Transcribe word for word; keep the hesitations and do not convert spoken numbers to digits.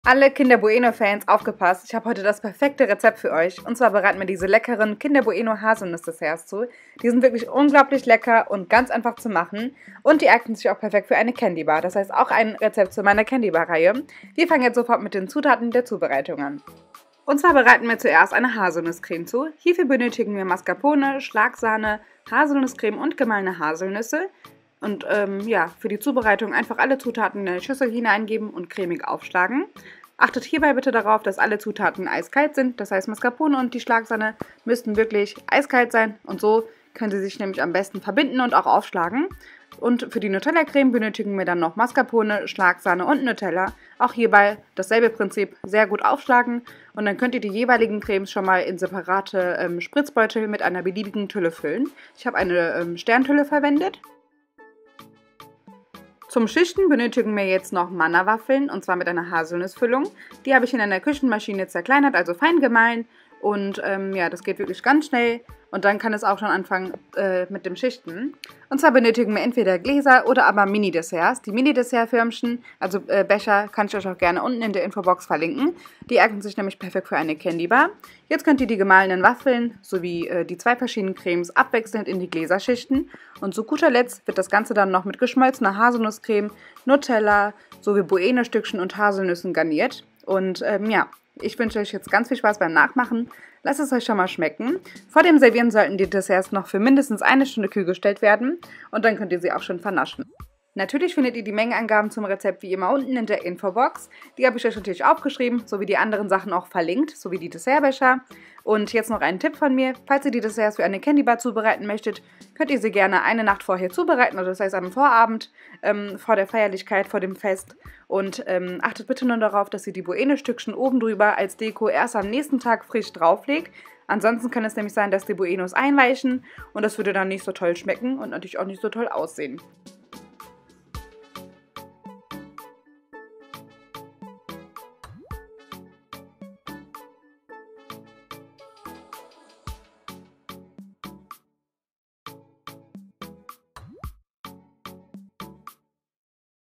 Alle Kinder Bueno-Fans, aufgepasst! Ich habe heute das perfekte Rezept für euch. Und zwar bereiten wir diese leckeren Kinder Bueno Haselnuss-Desserts zu. Die sind wirklich unglaublich lecker und ganz einfach zu machen. Und die eignen sich auch perfekt für eine Candy Bar. Das heißt auch ein Rezept zu meiner Candy Bar-Reihe. Wir fangen jetzt sofort mit den Zutaten der Zubereitung an. Und zwar bereiten wir zuerst eine Haselnusscreme zu. Hierfür benötigen wir Mascarpone, Schlagsahne, Haselnusscreme und gemahlene Haselnüsse. Und ähm, ja, für die Zubereitung einfach alle Zutaten in eine Schüssel hineingeben und cremig aufschlagen. Achtet hierbei bitte darauf, dass alle Zutaten eiskalt sind. Das heißt, Mascarpone und die Schlagsahne müssten wirklich eiskalt sein. Und so können sie sich nämlich am besten verbinden und auch aufschlagen. Und für die Nutella-Creme benötigen wir dann noch Mascarpone, Schlagsahne und Nutella. Auch hierbei dasselbe Prinzip, sehr gut aufschlagen. Und dann könnt ihr die jeweiligen Cremes schon mal in separate ähm, Spritzbeutel mit einer beliebigen Tülle füllen. Ich habe eine ähm, Sterntülle verwendet. Zum Schichten benötigen wir jetzt noch Manna-Waffeln, und zwar mit einer Haselnussfüllung. Die habe ich in einer Küchenmaschine zerkleinert, also fein gemahlen. Und ähm, ja, das geht wirklich ganz schnell. Und dann kann es auch schon anfangen äh, mit dem Schichten. Und zwar benötigen wir entweder Gläser oder aber Mini-Desserts. Die Mini-Dessert-Förmchen, also äh, Becher, kann ich euch auch gerne unten in der Infobox verlinken. Die eignen sich nämlich perfekt für eine Candy Bar. Jetzt könnt ihr die gemahlenen Waffeln sowie äh, die zwei verschiedenen Cremes abwechselnd in die Gläser schichten. Und zu guter Letzt wird das Ganze dann noch mit geschmolzener Haselnusscreme, Nutella sowie Bueno-Stückchen und Haselnüssen garniert. Und ähm, ja, ich wünsche euch jetzt ganz viel Spaß beim Nachmachen. Lasst es euch schon mal schmecken. Vor dem Servieren sollten die Desserts noch für mindestens eine Stunde kühl gestellt werden und dann könnt ihr sie auch schon vernaschen. Natürlich findet ihr die Mengenangaben zum Rezept wie immer unten in der Infobox. Die habe ich euch natürlich aufgeschrieben, sowie die anderen Sachen auch verlinkt, sowie die Dessertbecher. Und jetzt noch ein Tipp von mir: Falls ihr die Desserts für eine Candy Bar zubereiten möchtet, könnt ihr sie gerne eine Nacht vorher zubereiten, also das heißt am Vorabend, ähm, vor der Feierlichkeit, vor dem Fest. Und ähm, achtet bitte nur darauf, dass ihr die Bueno-Stückchen oben drüber als Deko erst am nächsten Tag frisch drauflegt. Ansonsten kann es nämlich sein, dass die Buenos einweichen und das würde dann nicht so toll schmecken und natürlich auch nicht so toll aussehen.